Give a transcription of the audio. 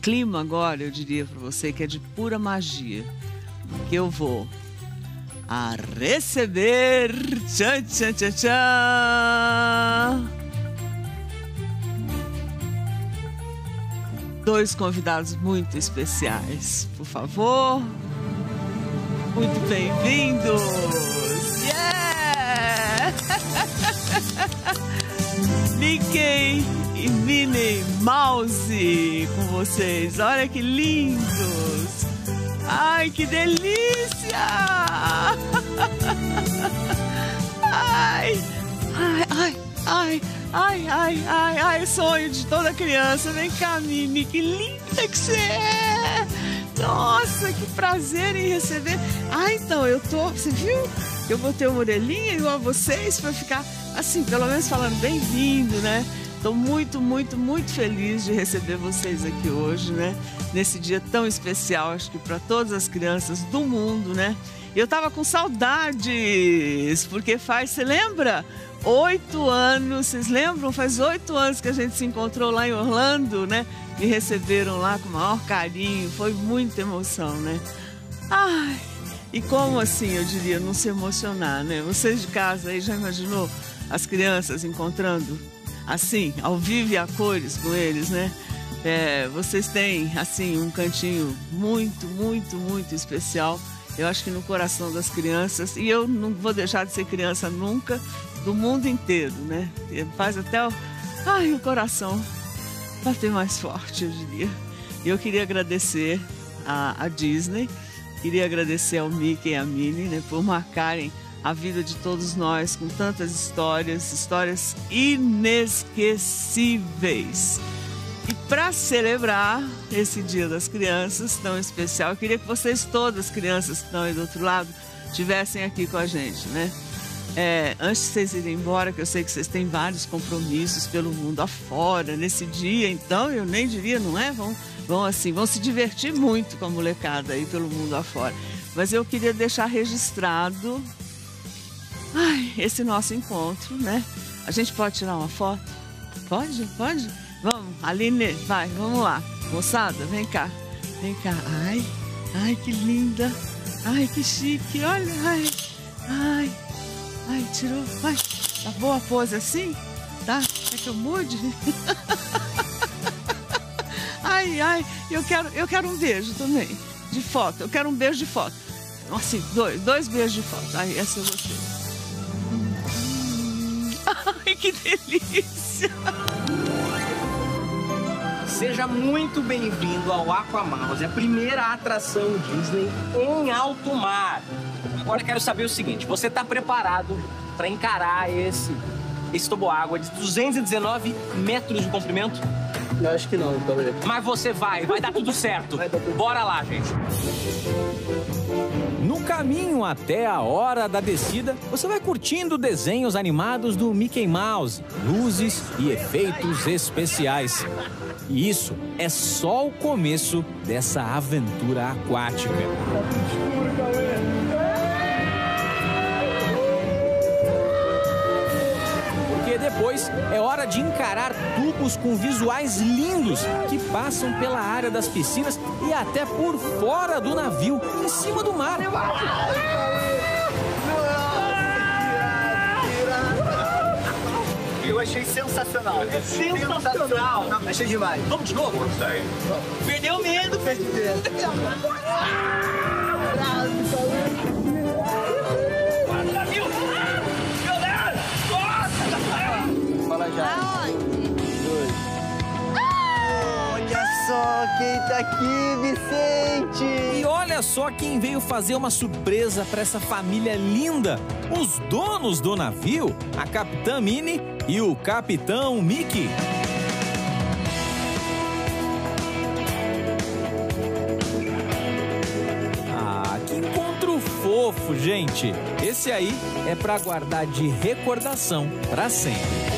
clima agora, eu diria para você, que é de pura magia. Que eu vou a receber... Tchan, tchan, tchan, tchan! Dois convidados muito especiais, por favor. Muito bem-vindos! Yeah! Mickey e Minnie Mouse com vocês. Olha que lindos! Ai, que delícia! Ai, ai, ai, ai. Ai, sonho de toda criança. Vem cá, Mimi, que linda que você é! Nossa, que prazer em receber. Ah, então, você viu? Eu botei uma orelhinha igual a vocês para ficar, assim, pelo menos falando bem-vindo, né? Estou muito, muito, muito feliz de receber vocês aqui hoje, né? Nesse dia tão especial, acho que para todas as crianças do mundo, né? Eu tava com saudades, porque você lembra? 8 anos, vocês lembram? Faz 8 anos que a gente se encontrou lá em Orlando, né? Me receberam lá com o maior carinho, foi muita emoção, né? Ai, e como assim, eu diria, não se emocionar, né? Vocês de casa aí já imaginou as crianças encontrando assim, ao vivo e a cores com eles, né? Vocês têm, assim, um cantinho muito, muito, muito especial, eu acho que no coração das crianças, e eu não vou deixar de ser criança nunca, do mundo inteiro, né? Faz até o coração bater mais forte, eu diria. E eu queria agradecer a Disney, queria agradecer ao Mickey e à Minnie, né, por marcarem a vida de todos nós com tantas histórias inesquecíveis. E para celebrar esse Dia das Crianças tão especial, eu queria que vocês, todas as crianças que estão aí do outro lado, estivessem aqui com a gente, né? Antes de vocês irem embora, que eu sei que vocês têm vários compromissos pelo mundo afora, nesse dia, então eu nem diria, não é? Vão se divertir muito com a molecada aí pelo mundo afora. Mas eu queria deixar registrado esse nosso encontro, né? A gente pode tirar uma foto? Pode? Vamos, Aline, vamos lá. Moçada, vem cá. Ai, que linda. Ai, que chique, olha, ai, tirou, vai. Tá boa a pose assim? Tá? Quer que eu mude? Ai, eu quero um beijo também, de foto. Eu quero um beijo de foto. Assim, dois beijos de foto. Ai, essa eu gostei. Ai, que delícia! Seja muito bem-vindo ao Aquamouse, a primeira atração Disney em alto mar. Agora eu quero saber o seguinte, você está preparado para encarar esse toboágua de 219 metros de comprimento? Eu acho que não, talvez. Mas você vai dar tudo certo. Bora lá, gente. No caminho até a hora da descida, você vai curtindo desenhos animados do Mickey Mouse, luzes e efeitos especiais. E isso é só o começo dessa aventura aquática. Porque depois é hora de encarar tubos com visuais lindos que passam pela área das piscinas e até por fora do navio, em cima do mar. Eu achei sensacional. Sensacional. Achei demais. Vamos de novo? Perdeu o medo. Fala já. Olha só quem tá aqui, Vicente. E olha só quem veio fazer uma surpresa para essa família linda. Os donos do navio, a Capitã Minnie e o Capitão Mickey. Ah, que encontro fofo, gente. Esse aí é para guardar de recordação para sempre.